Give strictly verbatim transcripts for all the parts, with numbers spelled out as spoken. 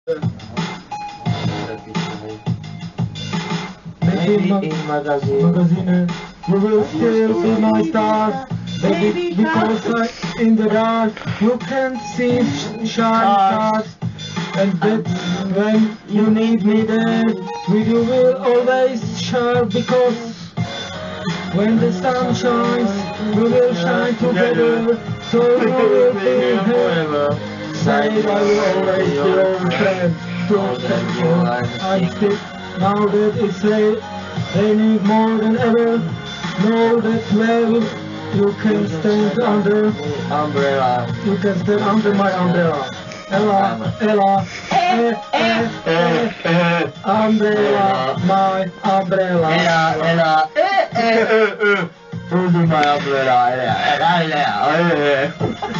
Maybe in magazine, magazine you will still be my star. Baby, because I, in the dark you can see sh shine stars. And that's when you need me there. With you will always shine, because when the sun shines, we will shine together. So you will be here. Say I will always be your friend. Don't thank you. I'm still now that it's rain, raining more than ever. Know that well you can stand under umbrella. You can stand under my umbrella. Ella, Ella, eh, eh, eh, eh, umbrella, my umbrella. Ella, Ella, eh, eh, eh, eh. Under my umbrella, Ella, Ella, Ella, eh.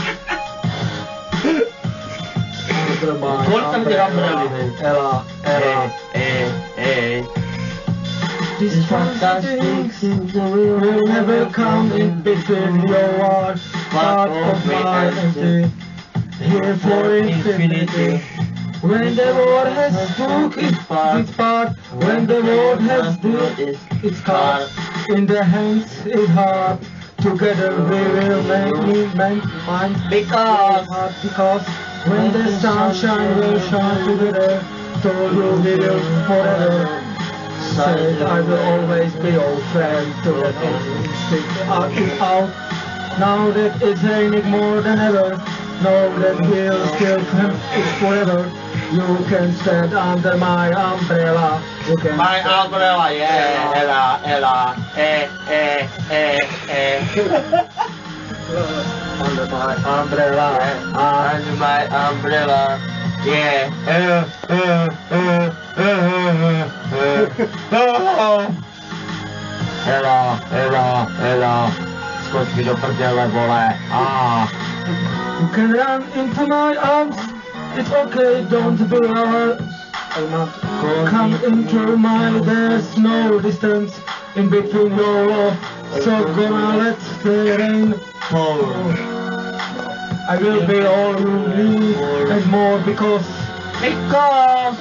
Under my Portami umbrella. umbrella. Ella, Ella, eh, eh, eh. These fantastic things will never come in between your heart, part of my empty. Here for infinity. When the world has took its part, its part, when the world has built its car, in the hands its heart, together we will make me make mine. Because, because when the sunshine will shine together, so you will forever. Say I will always be your friend, to let us stick out it out. Now that it's raining more than ever, know that we'll still come it's forever. You can stand under my umbrella. You can my umbrella, yeah, Ella, Ella, eh, eh, eh, eh. Under my umbrella, yeah. Under my umbrella, yeah. Uh, uh, uh, uh, uh, uh. Ella, Ella, Ella. Skoč mi do prdele, vole. Ah. You can run into my arms. It's okay, don't be alarmed. I'm not come into my, there's no distance in between your love. So gonna let the rain fall. I will be all you need and more, because Because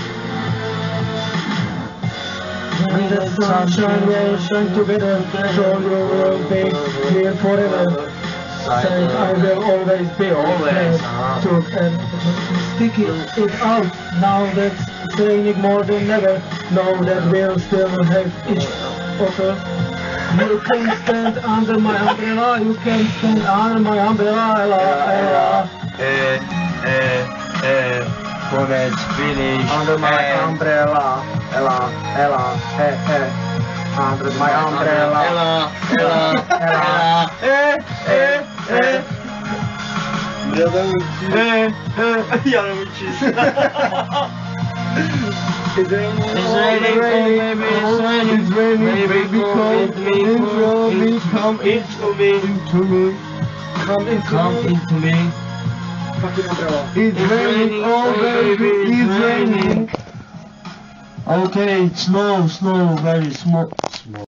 when the sunshine will shine together, so you will be here forever. Say I will always be always to and stick it, it out. Now that's saying more than ever. Know that we'll still have each other. You can stand under my umbrella. You can stand under my umbrella. Ella, Ella. Eh, eh, eh. When it's finished. Under my eh. umbrella. Ella, Ella, eh, eh. Under my umbrella. Ella, Ella, Ella, eh, eh, eh. Jadę ucisk. Eh, eh. Jadę ucisk. It's raining, It's raining, baby, it's raining, it's raining, baby, baby, come come into me, into me, come into me, into me, come into come me. into me. It's raining, oh baby, it's raining. Okay, it's slow, slow, very small.